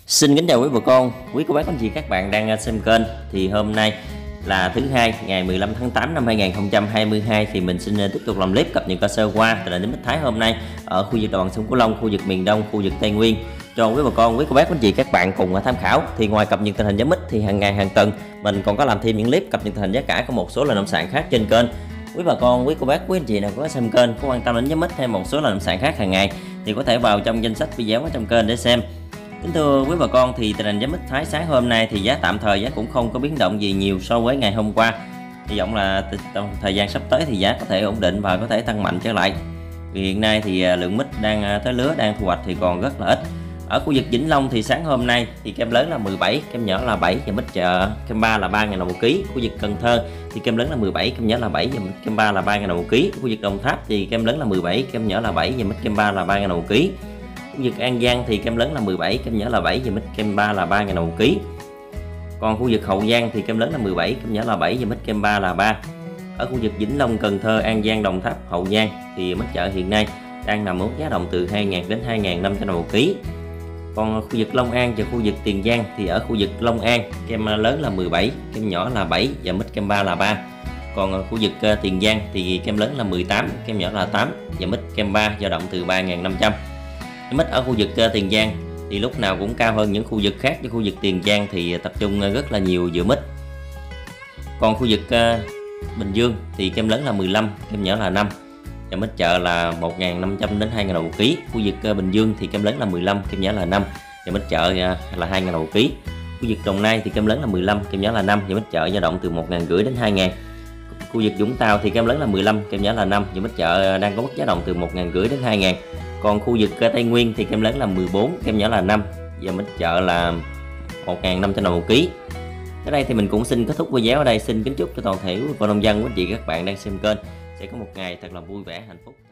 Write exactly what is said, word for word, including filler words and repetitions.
Xin kính chào quý bà con, quý cô bác anh chị các bạn đang xem kênh. Thì hôm nay là thứ hai ngày mười lăm tháng tám năm hai nghìn không trăm hai mươi hai thì mình xin tiếp tục làm clip cập nhật cơ sơ qua tình hình đến Bích Thái hôm nay ở khu vực đồng bằng sông Cửu Long, khu vực miền Đông, khu vực Tây Nguyên cho quý bà con, quý cô bác anh chị các bạn cùng tham khảo. Thì ngoài cập nhật tình hình giá mít thì hàng ngày hàng tuần mình còn có làm thêm những clip cập nhật tình hình giá cả của một số loại nông sản khác trên kênh. Quý bà con, quý cô bác, quý anh chị nào có xem kênh có quan tâm đến giá mít hay một số loại nông sản khác hàng ngày thì có thể vào trong danh sách video ở trong kênh để xem. Kính thưa quý bà con, thì tình hình giá mít Thái sáng hôm nay thì giá tạm thời giá cũng không có biến động gì nhiều so với ngày hôm qua. Hy vọng là trong thời gian sắp tới thì giá có thể ổn định và có thể tăng mạnh trở lại. Vì hiện nay thì lượng mít đang tới lứa đang thu hoạch thì còn rất là ít. Ở khu vực Vĩnh Long thì sáng hôm nay thì kem lớn là mười bảy, kem nhỏ là bảy và mít chợ kem ba là ba nghìn đồng một ký. Khu vực Cần Thơ thì kem lớn là mười bảy, kem nhỏ là bảy và mít kem ba là ba nghìn đồng một ký. Khu vực Đồng Tháp thì kem lớn là mười bảy, kem nhỏ là bảy và mít kem ba là ba nghìn đồng một ký. Khu vực An Giang thì kem lớn là mười bảy, kem nhỏ là bảy và mít kem ba là ba nghìn đồng một ký. Còn khu vực Hậu Giang thì kem lớn là mười bảy, kem nhỏ là bảy và mít kem ba là ba. Ở khu vực Vĩnh Long, Cần Thơ, An Giang, Đồng Tháp, Hậu Giang thì mít chợ hiện nay đang nằm ở giá đồng từ hai nghìn đến hai nghìn năm trăm đồng một ký. Còn khu vực Long An và khu vực Tiền Giang thì ở khu vực Long An kem lớn là mười bảy, kem nhỏ là bảy và mít kem ba là ba. Còn khu vực Tiền Giang thì kem lớn là mười tám, kem nhỏ là tám và mít kem ba dao động từ ba nghìn năm trăm. Mít ở khu vực Tiền Giang thì lúc nào cũng cao hơn những khu vực khác, như khu vực Tiền Giang thì tập trung rất là nhiều dừa mít. Còn khu vực Bình Dương thì kem lớn là mười lăm, kem nhỏ là năm và mít chợ là một nghìn năm trăm đến hai nghìn đồng một ký. Khu vực Bình Dương thì kem lớn là mười lăm, kem nhỏ là năm và mít chợ là hai nghìn đồng một ký. Khu vực Đồng Nai thì kem lớn là mười lăm, kem nhỏ là năm và mít chợ dao động từ một nghìn năm trăm đến hai nghìn. Khu vực Vũng Tàu thì kem lớn là mười lăm, kem nhỏ là năm và mít chợ đang có mức giá động từ một nghìn năm trăm đến hai nghìn. Còn khu vực Tây Nguyên thì kem lớn là mười bốn, kem nhỏ là năm và mít chợ là một nghìn năm trăm đồng một ký. Ở đây thì mình cũng xin kết thúc video ở đây. Xin kính chúc cho toàn thể bà con nông dân, quý anh chị các bạn đang xem kênh sẽ có một ngày thật là vui vẻ, hạnh phúc.